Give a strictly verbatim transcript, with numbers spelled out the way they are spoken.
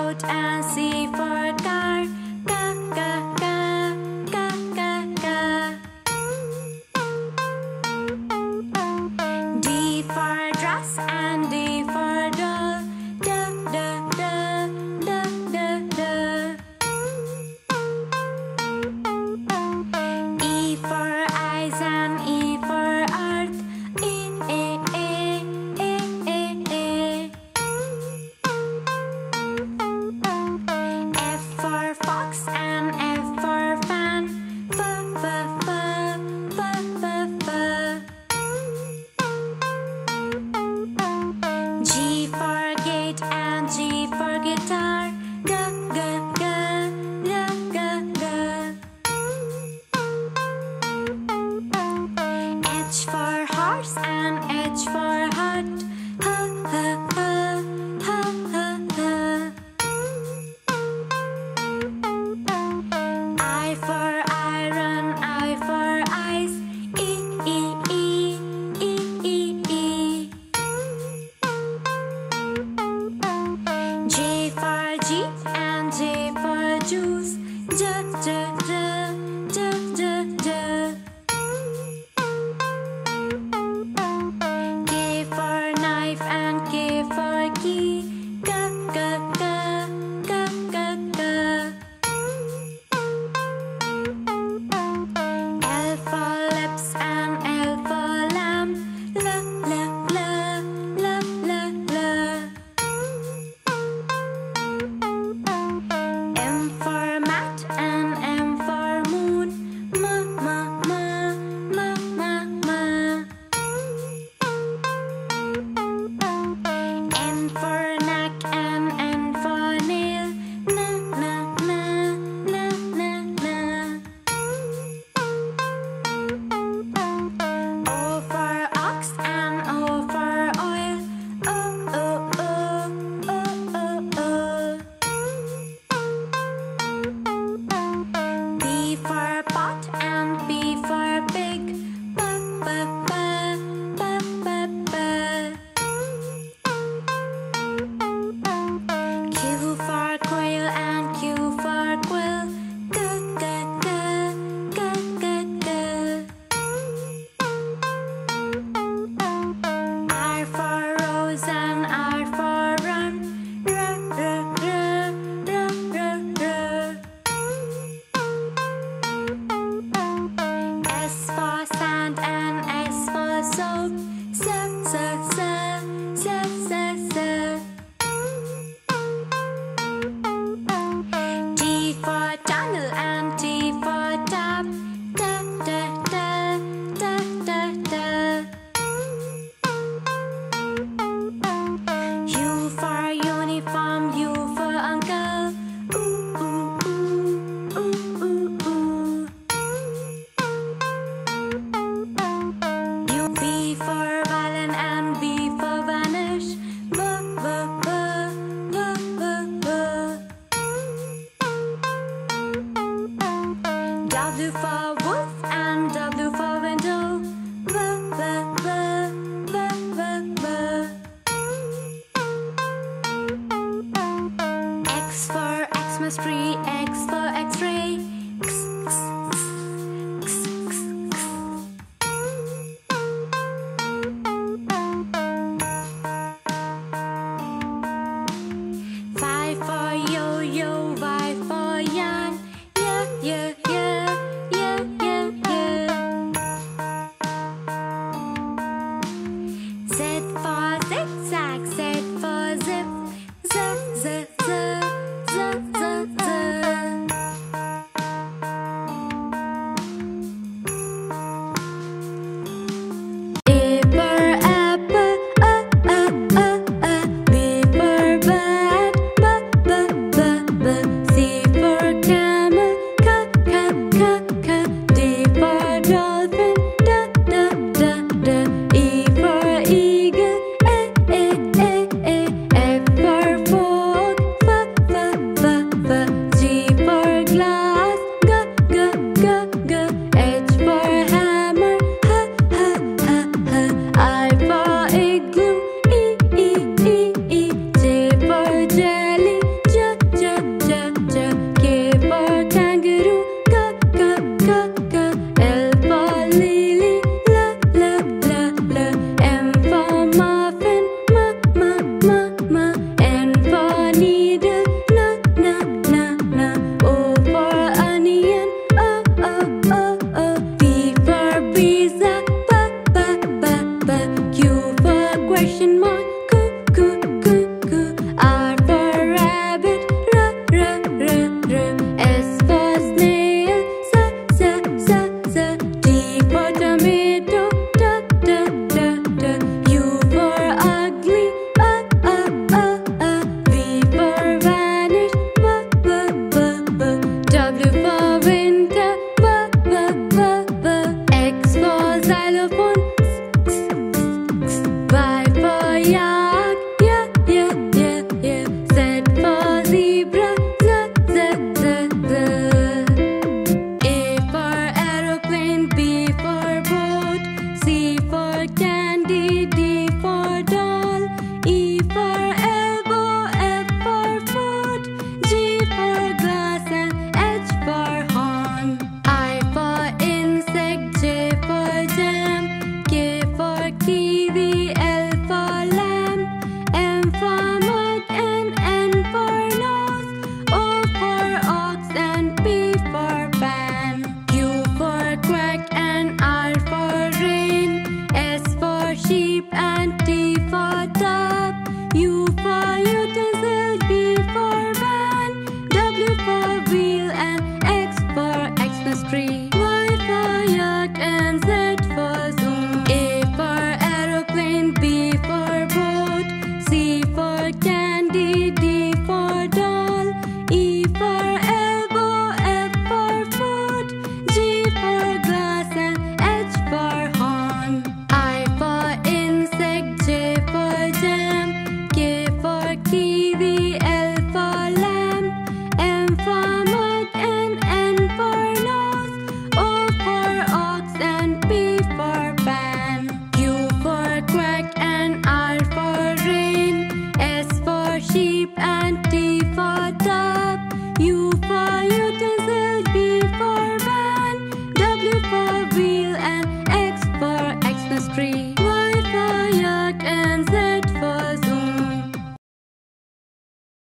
goat, and C for car. Ga, ga, ga, ga, ga, ga. D for dress, and D for doll. Da, da, da, da, da, da. E for eyes, and E for earth. E, E, E, E, E, E. F for fox, and F for fan. F, F, F, F, F, F. G for gate, and G for guitar. G, G, G, G, G, G. H for horse, and H for hut. H, H, H, H, H, H. I for iron, I for ice. E, E, E, E, E, E. J for jeep, and J for juice. J, J, J, J, J, J. K for knife, and K for key. G, G, G, G, G, G. L for lips, and L for lamb. L, L, L, L, L, L. M for mat, and M for moon. M, M, M, M, M, M. N for neck, and N for nail. N, N, N, N, N, N. O for ox, and O for oil. O, O, O, O, O, O. P for pot, and P for pig. P, P, P, P, P, P. Q for quail, and Q for quill. G, G, G, G, G, G. R for rose, and R for run. R, R, R, R, R, R. S for sand, and S for soap. S, S, S, S, S, S. T for tunnel, and T for tap. Da, da, da, da, da, da. U for uniform, U for uncle. Ooh, ooh, ooh, ooh, ooh, ooh. U, V for violin, and V for vanish. V, V, V, V, V, V. W for wolf, and W for window. V, V, V, V, V, V. X for Xmas tree, X for X-ray. X, X, X, X, X. Five for yo-yo,